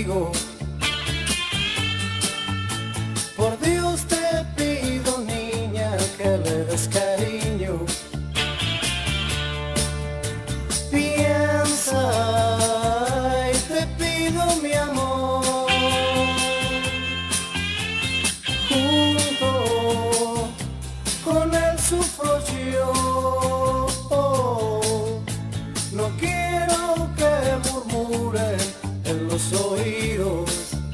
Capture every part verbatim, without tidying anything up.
contigo. Por Dios te pido, niña, que le des cariño. Piensa y te pido, mi amor, junto con él sufro yo. No quiero que murmuren en los oídos,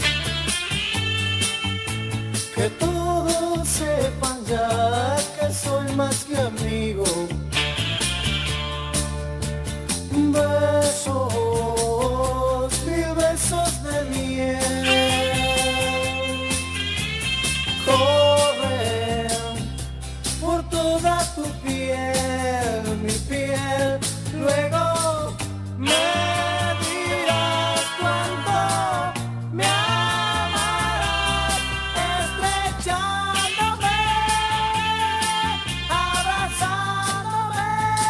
que todos sepan ya que soy más que amigo. Besos, mil besos de miel corren por toda tu piel, mi piel. Luego me dirás cuánto me amarás, estrechándome, abrazándome.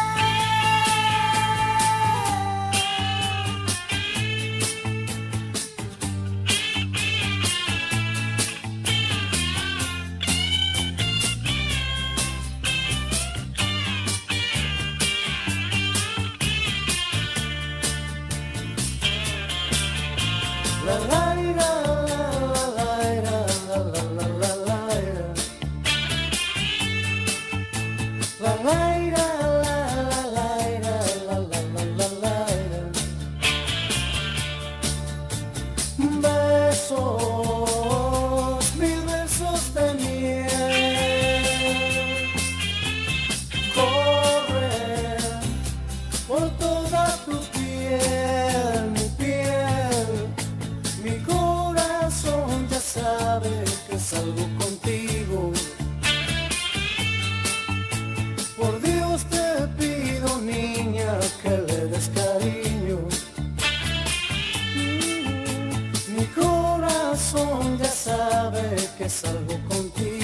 La la la la la la la la la la la la la la. Besos, mil besos de miel corren por toda tu piel, mi piel. Mi corazón ya sabe que salgo contigo. Por Dios te pido, niña, que le des cariño. Mi corazón ya sabe que salgo contigo.